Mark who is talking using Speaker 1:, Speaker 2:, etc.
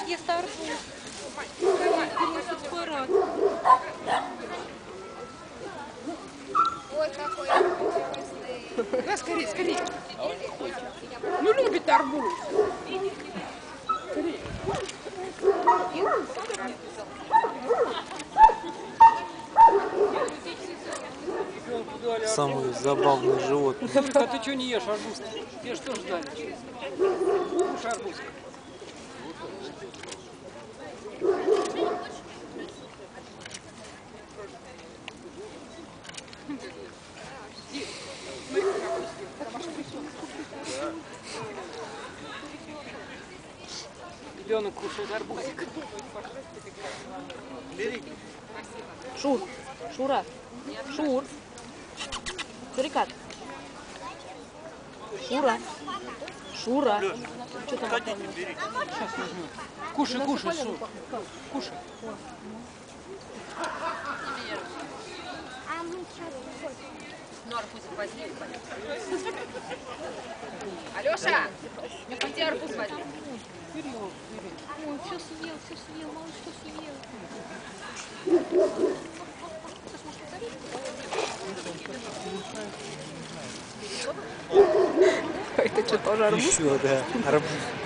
Speaker 1: ест арбуз. Аппарат.
Speaker 2: Ой, какой вкусный.
Speaker 3: Да, скорее, скорее. Ну, любит арбуз. Скорее.
Speaker 4: Самые забавные животные.
Speaker 5: А ты что не ешь арбуз? Тебе что ждали? Кушай арбуз. Ребенок кушает арбузик.
Speaker 1: Шур. Шура. Шур. Сурикат. Шура. Шура. Что там?
Speaker 5: Сейчас возьму. Кушай, кушай, Шу. Кушай.
Speaker 2: Ну, арбузик возьми. Алеша, иди арбуз возьми.
Speaker 1: Ой, все съел, малыш все съел. Это что, тоже арбуз?
Speaker 4: Еще, да. Арбуз.